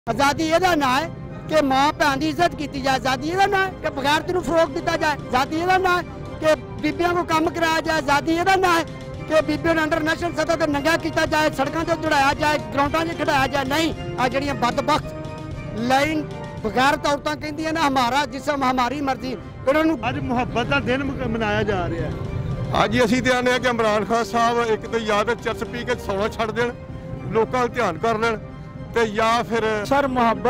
आज़ादी ਇਹਦਾ ਨਾਂ ਹੈ कि मां भैन की इज्जत की जाए। आज़ादी ਇਹਦਾ ਨਾਂ है कि बगैरती ਨੂੰ फरोग दिता जाए। आज़ादी ਇਹਦਾ ਨਾਂ है कि बीबियों को काम कराया जाए। आज़ादी ਇਹਦਾ ਨਾਂ है कि बीबियों ने इंटरनेशनल सतह पर नंगा किया जाए, सड़कों से दौड़ाया जाए, ग्राउंडों से खिडाया जाए। नहीं, आ जड़ियां बदबख्त लाइन बगैरत औरतां कहंदियां ना हमारा जिस्म हमारी मर्जी। ਅੱਜ ਮੁਹੱਬਤ ਦਾ ਦਿਨ ਮਨਾਇਆ ਜਾ ਰਿਹਾ ਹੈ। ਅੱਜ ਅਸੀਂ ਤੇ ਆਨੇ ਆ ਕਿ ਇਮਰਾਨ ਖਾਨ ਸਾਹਿਬ ਇੱਕ ਤਾਂ ਯਾਦ ਚਰਚ ਪੀ ਕੇ ਸੌਣਾ ਛੱਡ ਦੇਣ, ਲੋਕਾਂ ਦਾ ਧਿਆਨ ਕਰ ਲੈਣ ਤੇ ਜਾਂ ਫਿਰ ਸਰ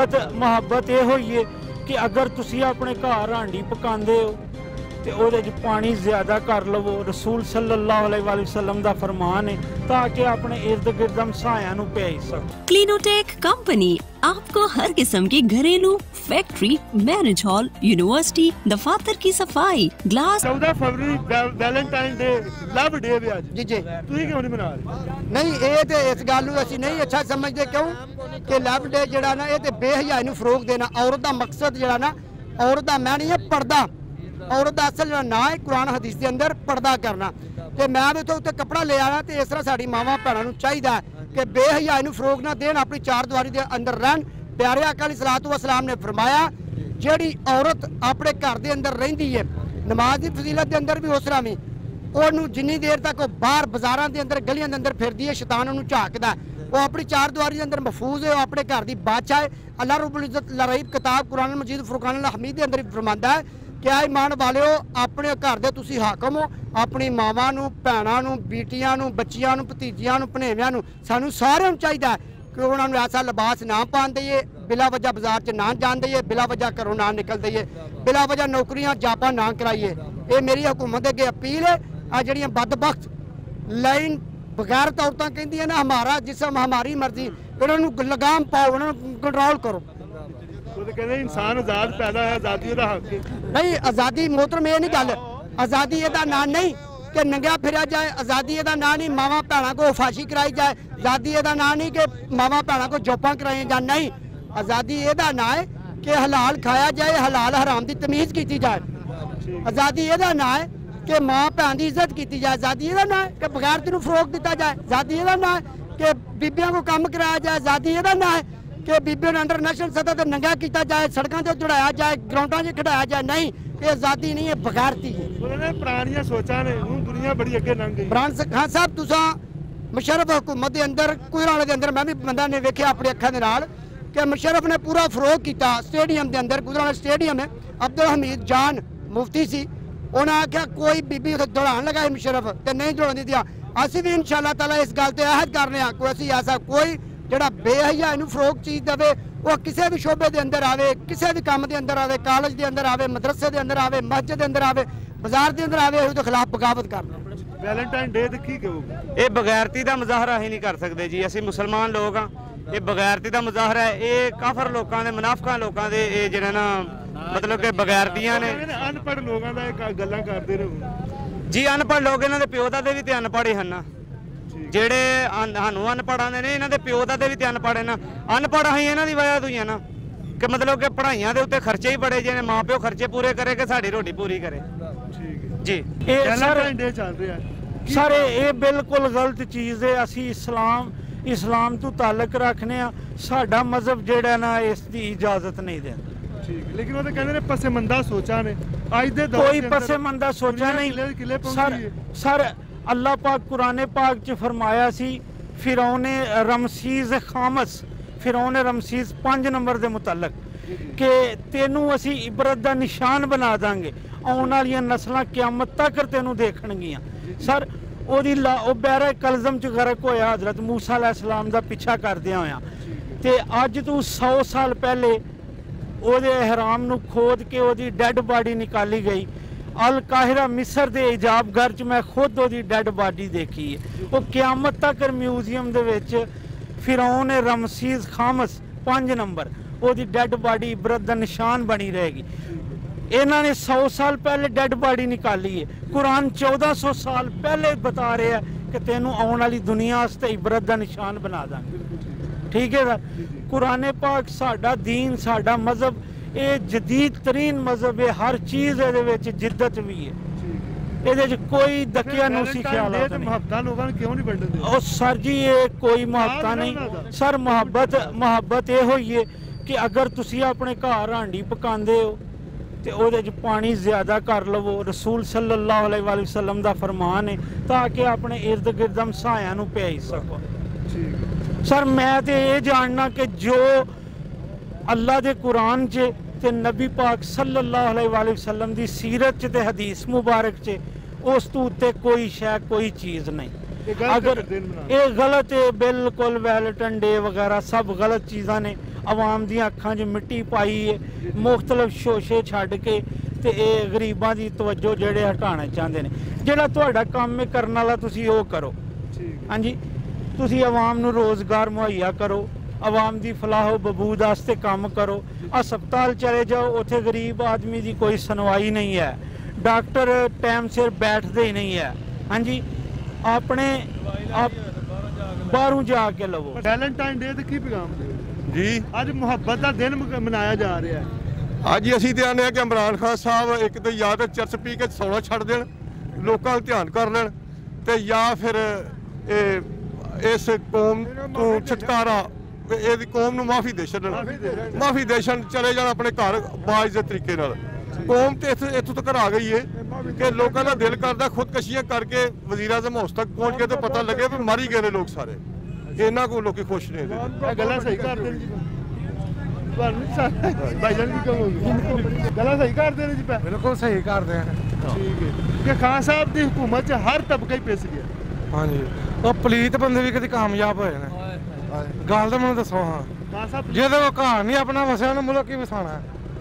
ਮੁਹੱਬਤ ਇਹ ਹੋਈ ਹੈ ਕਿ ਅਗਰ ਤੁਸੀਂ ਆਪਣੇ ਘਰ ਹਾਂਡੀ ਪਕਾਉਂਦੇ ਹੋ ਤੇ ਉਹਦੇ 'ਚ ਪਾਣੀ ਜ਼ਿਆਦਾ ਕਰ ਲਵੋ। ਰਸੂਲ ਸੱਲੱਲਾਹੁ अलैहि वसल्लम ਦਾ फरमान है ताकि अपने इर्द गिर्द हमसाया नु पियाई सको। क्लीनोटेक कंपनी आपको हर किस्म की घरेलू, फैक्ट्री, मैरिज हॉल, यूनिवर्सिटी, दफातर की सफाई, ग्लास। 14 फरवरी वैलेंटाइन डे लव डे भी आज जी जी ਤੁਸੀਂ ਕਿਉਂ ਨਹੀਂ ਮਨਾ ਰਹੇ? नहीं ये तो इस गल नूं असीं नहीं अच्छा समझते। क्यों कि लव डे जिहड़ा ना ये तो बेहयाई नूं फरोग देना। औरत का मकसद जिहड़ा ना औरत का मैं नहीं है पर्दा। औरत का असल जिहड़ा नाम है कुरान हदीस के अंदर पर्दा करना। तो मैं भी उत्ते कपड़ा ले आया तो इस तरह साडी मावां भैणां नूं चाहीदा कि बेहयाई नूं फरोग ना देन, अपनी चार दीवारी के अंदर रहन। प्यारे आका अलैहिस्सलातु वस्सलाम ने फरमाया जिहड़ी औरत अपने घर के अंदर रहिंदी है, नमाज की फजीलत के अंदर भी उस तरह भी ਉਹਨੂੰ जिन्नी देर तक वो बाहर बाजारों के अंदर गलियों के अंदर फिरदी है, शैतान ਉਹਨੂੰ ਝਾਕਦਾ। वो अपनी चार दीवारी के अंदर महफूज है, वो अपने घर की बादशाह है। अल्लाह रब्बुल इज्जत लरईब किताब कुरान मजीद फुरकान हमीद के अंदर फरमांदा है कि आ ईमान वालिओ अपने घर के तुसीं हाकम हो। अपनी मावां नूं, भैणां नूं, बेटियां नूं, बच्चियां नूं, भतीजियां नूं, भणेवियां नूं सानूं सारिਆਂ ਨੂੰ ਚਾਹੀਦਾ कि उन्होंने ऐसा लिबास ना पान दईए, बिला वजह बाजार च ना जान दईए, बिला वजह घरों ना निकल दईए, बिला वजह नौकरियां जापां ना कराइए। ये मेरी हुकूमत अगे अपील है। आ जड़ियां बदबख्त लाइन बगैरत औरतां कहंदियां ना हमारा जिस्म हमारी मर्जी, इन्होंने लगाम पाओ, इन्होंने कंट्रोल करो। ਉਹ ਤਾਂ ਕਹਿੰਦੇ ਇਨਸਾਨ ਆਜ਼ਾਦ ਪੈਦਾ ਹੈ, ਆਜ਼ਾਦੀ ਉਹਦਾ ਹੱਕ ਹੈ। नहीं आज़ादी मोहतरम ये नहीं गल। आज़ादी ਇਹਦਾ ਨਾਂ नहीं कि नंगा फिरया जाए। आज़ादी ਇਹਦਾ ਨਾਂ नहीं मावां भैणां को फाशी कराई जाए। आज़ादी ਇਹਦਾ ਨਾਂ नहीं कि मावां भैणां को जॉबां कराई जाए। नहीं, आज़ादी ਇਹਦਾ ਨਾਂ है कि हलाल खाया जाए, हलाल हराम की तमीज़ की जाए। आज़ादी ਇਹਦਾ ਨਾਂ है कि मां भैन की इज्जत की जाए। आज़ादी ਇਹਦਾ ਨਾਂ है कि बगैरती ਨੂੰ फरोग दिता जाए। आज़ादी ਇਹਦਾ ਨਾਂ है कि बीबियों को काम कराया जाए। आज़ादी ਇਹਦਾ ਨਾਂ है कि बीबियों ने इंटरनेशनल सतह पर नंगा किया जाए, सड़कों से दौड़ाया जाए, ग्राउंडों से खिडाया जाए। नहीं, ये आज़ादी नहीं है, बगैरती है। ਉਹਨਾਂ ਨੇ ਪੁਰਾਣੀਆਂ ਸੋਚਾਂ ਨੇ, ਹੁਣ ਦੁਨੀਆ ਬੜੀ ਅੱਗੇ ਲੰਘ ਗਈ। इमरान खान साहब तुसा मुशर्रफ हुकूमत के अंदर कुराने के अंदर मैं भी बंदा ने वेख्या अपनी अखां दे नाल कि मुशर्रफ ने पूरा फरोग किया स्टेडियम के अंदर। गुजरात स्टेडियम है, अब्दुल हमीद जान मुफ्ती सी, उन्हें आख्या कोई बीबी दौड़ान लगाए मुशर्रफ तो नहीं दौड़न दिया। असीं भी इंशाअल्लाह ताला इस गल ते अहद करने कोई असीं ऐसा कोई जिहड़ा बेहयाई नूं फरोग चीज़ देवे वो किसी भी शोबे के अंदर आवे, किसी भी काम के अंदर आवे, कॉलेज के अंदर आवे, मदरसे के अंदर आवे, मस्जिद के अंदर आवे, बाजार के अंदर आवे, उसके खिलाफ बगावत करना। ਵੈਲੈਂਟਾਈਨ ਡੇ ਤੇ ਕੀ ਕਹੋਗੇ? ਇਹ ਬਗੈਰਤੀ ਦਾ ਮੁਜ਼ਾਹਰਾ ਹੀ ਨਹੀਂ ਕਰ ਸਕਦੇ ਜੀ। ਅਸੀਂ ਮੁਸਲਮਾਨ ਲੋਕ ਹਾਂ, ਇਹ ਬਗੈਰਤੀ ਦਾ ਮੁਜ਼ਾਹਰਾ ਹੈ। ਇਹ ਕਾਫਰ ਲੋਕਾਂ ਦੇ, ਮੁਨਾਫਿਕਾਂ ਲੋਕਾਂ ਦੇ ਇਹ ਜਿਹੜੇ ਨਾ ਮਤਲਬ ਕਿ ਬਗੈਰਤੀਆਂ ਨੇ। ਅਨਪੜ੍ਹ ਲੋਕਾਂ ਦਾ ਇਹ ਗੱਲਾਂ ਕਰਦੇ ਰਹੋ ਜੀ। ਅਨਪੜ੍ਹ ਲੋਕ ਇਹਨਾਂ ਦੇ ਪਿਓ ਦਾਦੇ ਵੀ ਤੇ ਅਨਪੜ੍ਹ ਹੀ ਹਨ। ਜਿਹੜੇ ਸਾਨੂੰ ਅਨਪੜ੍ਹਾਂ ਦੇ ਨੇ ਇਹਨਾਂ ਦੇ ਪਿਓ ਦਾਦੇ ਵੀ ਤੇ ਅਨਪੜ੍ਹ ਨੇ। ਅਨਪੜ੍ਹ ਅਸੀਂ ਇਹਨਾਂ ਦੀ ਵਜ੍ਹਾ ਤੋਂ ਹੀ ਆ ਨਾ ਕਿ ਮਤਲਬ ਕਿ ਪੜ੍ਹਾਈਆਂ ਦੇ ਉੱਤੇ ਖਰਚੇ ਹੀ ਬੜੇ ਜਿਹਨੇ ਮਾਂ ਪਿਓ ਖਰਚੇ ਪੂਰੇ ਕਰੇ ਕਿ ਸਾਡੀ ਰੋਟੀ ਪੂਰੀ ਕਰੇ। ਠੀਕ ਹੈ ਜੀ। ਇਹ ਵੈਲੈਂਟਾਈਨ ਡੇ ਚੱਲ ਰਿਹਾ ਸਰ ਇਹ ਬਿਲਕੁਲ ਗਲਤ ਚੀਜ਼ ਹੈ। ਅਸੀਂ ਇਸਲਾਮ ਤੋਂ ਤਾਲੁਕ ਰੱਖਨੇ ਆ। ਸਾਡਾ ਮਜ਼ਹਬ ਜਿਹੜਾ ਨਾ ਇਸ ਦੀ ਇਜਾਜ਼ਤ ਨਹੀਂ ਦਿੰਦਾ। ਠੀਕ ਹੈ, ਲੇਕਿਨ ਉਹ ਤਾਂ ਕਹਿੰਦੇ ਨੇ ਪਸਮੰਦਾ ਸੋਚਾਂ ਨੇ ਅੱਜ ਦੇ ਦੌਰ ਕੋਈ ਪਸਮੰਦਾ ਸੋਚਾਂ ਨਹੀਂ। ਸਰ अल्लाह पाक कुरान पाक च फरमाया सी फिरौने रमसीज खामस, फिरौने रमसीज 5 नंबर के मुतलक कि तेनू असी इबरत का निशान बना देंगे, आने वाली नस्लां क़यामत तक तेनू देखणगियां। सर ओदी बैरा कलजम च गरक होया हजरत मूसा अलैहिस्सलाम का पिछा करदियां होया ते अज तू 100 साल पहले ओदे एहराम नू खोद के ओदी डैड बॉडी निकाली गई। अल काहिरा मिस्र के इजाब घर च मैं खुद वो डैड बॉडी देखी है। वो क्यामत तक म्यूजियम दे विच फिरौन रमसीज खामस 5 नंबर वो डैड बॉडी इबरत का निशान बनी रहेगी। इन्होंने 100 साल पहले डैड बॉडी निकाली है। कुरान 1400 साल पहले बता रहे हैं कि तेनों आने वाली दुनिया वास्ते इबरत का निशान बना देंगे। ठीक है सर, कुरान पाक साडा दीन, साडा मजहब ये जदीद तरीन मजहब है। हर चीज़ ये जिद्दत भी है, ये कोई दकियानूसी ख्याल नहीं। सर जी ये कोई मुहब्बत नहीं सर। मुहब्बत ये हुई है कि अगर तुसी अपने घर हांडी पकांदे हो ते ओहदे च पानी ज़्यादा कर लवो। रसूल सल्लल्लाहु अलैहि वसल्लम दा फरमान है ताकि अपने इर्द गिर्द हमसायां नूं पियाई सको। सर मैं तो ये जानना कि जो अल्लाह दे कुरान च ते नबी पाक सल्लल्लाहु अलैहि वसल्लम दी सीरत च ते हदीस मुबारक च उस तो उत्ते कोई शै कोई चीज़ नहीं। अगर ये गलत है बिल्कुल, वैलेंटाइन डे वगैरह सब गलत चीज़ां ने। आवाम दी अखां च मिट्टी पाई है, मुख्तलिफ शोशे छड्ड के ते गरीबां दी तवज्जो जेड़े हटाना चाहते हैं। जेड़ा तुहाडा काम है करन वाला तुसी ओह करो। हाँ जी, तुसी आवाम नूं रोज़गार मुहैया करो, आवाम दी फलाहो बबूद वास्ते काम करो। हस्पताल चले जाओ, उत्थे गरीब आदमी दी कोई सुनवाई नहीं है, डॉक्टर टाइम सिर बैठते ही नहीं है। हाँ जी, अपने आप बाहरों जाके लवो। वैलेंटाइन डे ते की पैगाम दिओ जी? ਅੱਜ ਮੁਹੱਬਤ ਦਾ ਦਿਨ ਮਨਾਇਆ ਜਾ ਰਿਹਾ ਹੈ। ਅੱਜ ਅਸੀਂ ਤੇ ਆਨੇ ਆ ਕਿ ਇਮਰਾਨ ਖਾਨ ਸਾਹਿਬ ਇੱਕ ਤੇ ਜਾਂ ਤਾਂ ਚਰਸ ਪੀ ਕੇ ਸੌਣਾ ਛੱਡ ਦੇਣ, ਲੋਕਾਂ ਦਾ ਧਿਆਨ ਕਰ ਲੈਣ, ਤੇ ਜਾਂ ਫਿਰ ਇਸ ਕੌਮ ਤੋਂ ਛੁਟਕਾਰਾ, ਇਹਦੀ ਕੌਮ ਨੂੰ ਮਾਫੀ ਦੇ ਛੱਡਣ, ਮਾਫੀ ਦੇ ਛੱਡਣ, ਚਲੇ ਜਾਣ ਆਪਣੇ ਘਰ ਬਾਜ਼ ਦੇ ਤਰੀਕੇ ਨਾਲ। ਕੌਮ ਤੇ ਇੱਥੋਂ ਤੱਕ ਆ ਗਈ ਹੈ ਕਿ ਲੋਕਾਂ ਦਾ ਦਿਲ ਕਰਦਾ ਖੁਦਕਸ਼ੀਆਂ ਕਰਕੇ ਵਜ਼ੀਰ ਆਜ਼ਮ ਹਾਊਸ ਤੱਕ ਪਹੁੰਚ ਕੇ ਤੇ ਪਤਾ ਲੱਗੇ ਵੀ ਮਰ ਹੀ ਗਏ ਨੇ ਲੋਕ ਸਾਰੇ। ਇਹਨਾਂ ਕੋਲ ਲੋਕੀ ਖੁਸ਼ ਨੇ। ਇਹ ਗੱਲਾਂ ਸਹੀ ਕਰਦੇ ਨੇ ਜੀ ਭਾਈਜਾਨ ਕੀ ਕਹੋਗੇ? ਗੱਲਾਂ ਸਹੀ ਕਰਦੇ ਨੇ ਜੀ? ਬਿਲਕੁਲ ਸਹੀ ਕਰਦੇ ਆ। ਠੀਕ ਹੈ ਕਿ ਖਾਨ ਸਾਹਿਬ ਦੀ ਹਕੂਮਤ 'ਚ ਹਰ ਤਬਕਾ ਹੀ ਪਿਸ ਗਿਆ। ਹਾਂਜੀ, ਉਹ ਪਲੀਤ ਬੰਦੇ ਵੀ ਕਦੀ ਕਾਮਯਾਬ ਹੋਏ ਨੇ। ਗੱਲ ਤਾਂ ਮੈਨੂੰ ਦੱਸੋ। ਹਾਂ, ਖਾਨ ਸਾਹਿਬ ਜਿਹਦੇ ਕੋਲ ਘਰ ਨਹੀਂ ਆਪਣਾ ਵਸਿਆ ਉਹਨੂੰ ਮੁਲਕ ਕੀ ਵਸਾਣਾ?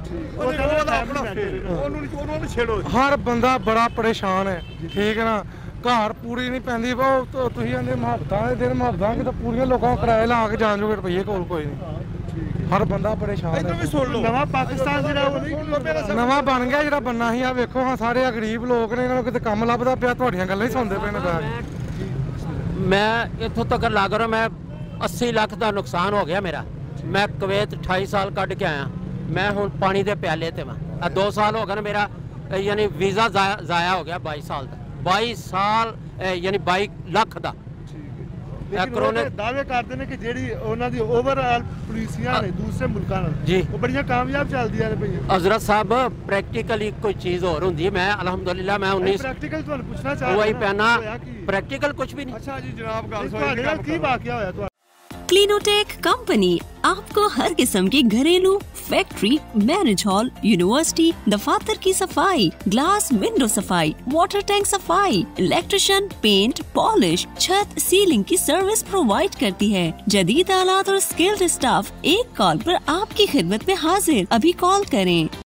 ਉਹਨੂੰ ਛੇੜੋ। ਹਰ ਬੰਦਾ ਬੜਾ ਪਰੇਸ਼ਾਨ ਹੈ। ਠੀਕ ਹੈ ਨਾ, ਘਰ ਪੂਰੀ ਨਹੀਂ ਪੈਂਦੀ। ਤੁਸੀਂ ਆਂਦੇ ਮੁਹੱਬਤਾਂ ਦੇ ਦਿਨ, ਮੁਹੱਬਤਾਂ ਕਿ ਤਾਂ ਪੂਰੀਆਂ ਲੋਕਾਂ ਨੂੰ ਕਿਰਾਏ ਲਾ ਕੇ ਜਾਣ ਜੋਗੇ ਰੁਪਈਏ ਕੋਲ ਕੋਈ ਨਹੀਂ। ਹਰ ਬੰਦਾ ਪਰੇਸ਼ਾਨ ਹੈ। ਨਵਾਂ ਪਾਕਿਸਤਾਨ ਜਿਹੜਾ ਉਹ ਨਵਾਂ ਬਣ ਗਿਆ, ਜਿਹੜਾ ਬੰਨਾ ਸੀ। ਆ ਵੇਖੋ, ਹਾਂ ਸਾਰੇ ਆ ਗਰੀਬ ਲੋਕ ਨੇ, ਇਹਨਾਂ ਨੂੰ ਕਿਤੇ ਕੰਮ ਲੱਭਦਾ ਪਿਆ। ਤੁਹਾਡੀਆਂ ਗੱਲਾਂ ਹੀ ਸੁਣਦੇ ਪਏ ਨੇ ਬੈਠ। ਮੈਂ ਇੱਥੋਂ ਤੱਕ ਲੱਗ ਰਿਹਾ, ਮੈਂ 80 ਲੱਖ ਦਾ ਨੁਕਸਾਨ ਹੋ ਗਿਆ ਮੇਰਾ। ਮੈਂ ਕੁਵੈਤ 28 ਸਾਲ ਕੱਢ ਕੇ ਆਇਆ। ਮੈਂ ਹੁਣ ਪਾਣੀ ਦੇ ਪਿਆਲੇ ਤੇ ਵਾਂ। 2 ਸਾਲ ਹੋ ਗਏ ਨੇ ਮੇਰਾ, ਯਾਨੀ ਵੀਜ਼ਾ ਜ਼ਾਇਆ ਹੋ ਗਿਆ 22 ਸਾਲ ਦਾ। 22 ਸਾਲ ਯਾਨੀ 22 ਲੱਖ ਦਾ। ਕਰੋਨੇ ਦਾਅਵੇ ਕਰਦੇ ਨੇ ਕਿ ਜਿਹੜੀ ਉਹਨਾਂ ਦੀ ਓਵਰਆਲ ਪੁਲਿਸੀਆਂ ਨੇ ਦੂਸਰੇ ਮੁਲਕਾਂ ਨਾਲ ਜੀ, ਉਹ ਬੜੀਆਂ ਕਾਮਯਾਬ ਚੱਲਦੀਆਂ ਨੇ ਭਈਆ। हजरत साहब प्रैक्टिकली कोई चीज़ और होती है। मैं अल्हम्दुलिल्लाह मैं 19 ਪ੍ਰੈਕਟੀਕਲ ਤੁਹਾਨੂੰ ਪੁੱਛਣਾ ਚਾਹ वही पहना, प्रैक्टिकल कुछ भी नहीं। ਅੱਛਾ ਜੀ ਜਨਾਬ, ਗੱਲ ਤੁਹਾਡੇ ਨਾਲ ਕੀ ਵਾਕਿਆ ਹੋਇਆ ਤੁਹਾਡਾ? क्लीनोटेक कंपनी आपको हर किस्म की घरेलू, फैक्ट्री, मैरिज हॉल, यूनिवर्सिटी, दफातर की सफाई, ग्लास विंडो सफाई, वाटर टैंक सफाई, इलेक्ट्रिशियन, पेंट, पॉलिश, छत, सीलिंग की सर्विस प्रोवाइड करती है। जदीद आलात और स्किल्ड स्टाफ एक कॉल पर आपकी खिदमत में हाजिर। अभी कॉल करें।